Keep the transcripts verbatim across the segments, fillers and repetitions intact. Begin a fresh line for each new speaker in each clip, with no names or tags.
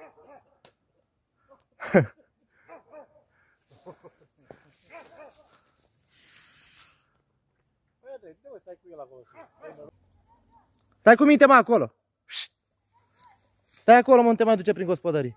Stai cu minte, mă, acolo. Stai acolo, mă, nu te mai duce prin gospodării.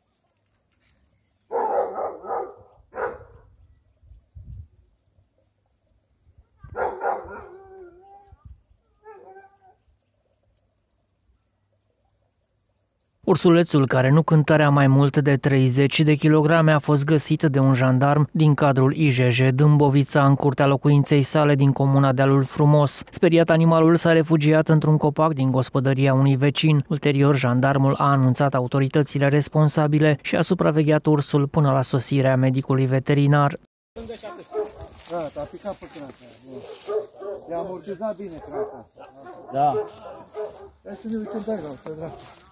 Ursulețul, care nu cântărea mai mult de treizeci de kilograme, a fost găsit de un jandarm din cadrul I J J Dâmbovița, în curtea locuinței sale din comuna Dealul Frumos. Speriat, animalul s-a refugiat într-un copac din gospodăria unui vecin. Ulterior, jandarmul a anunțat autoritățile responsabile și a supravegheat ursul până la sosirea medicului veterinar.
Gata, a picat pe crata. I-a amortizat bine crata.
Da.
Hai să ne uităm de aici,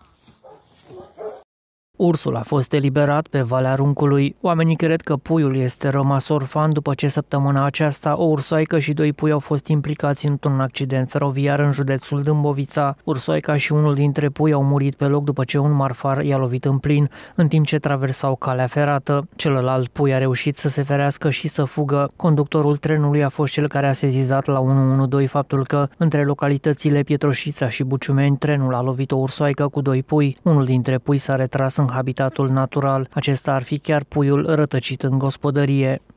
Ursul a fost eliberat pe Valea Runcului. Oamenii cred că puiul este rămas orfan după ce săptămâna aceasta o ursoaică și doi pui au fost implicați într-un accident feroviar în județul Dâmbovița. Ursoaica și unul dintre pui au murit pe loc după ce un marfar i-a lovit în plin, în timp ce traversau calea ferată. Celălalt pui a reușit să se ferească și să fugă. Conductorul trenului a fost cel care a sezizat la unu unu doi faptul că între localitățile Pietroșița și Buciumeni trenul a lovit o ursoaică cu doi pui. Unul dintre pui s-a retras în habitatul natural. Acesta ar fi chiar puiul rătăcit în gospodărie.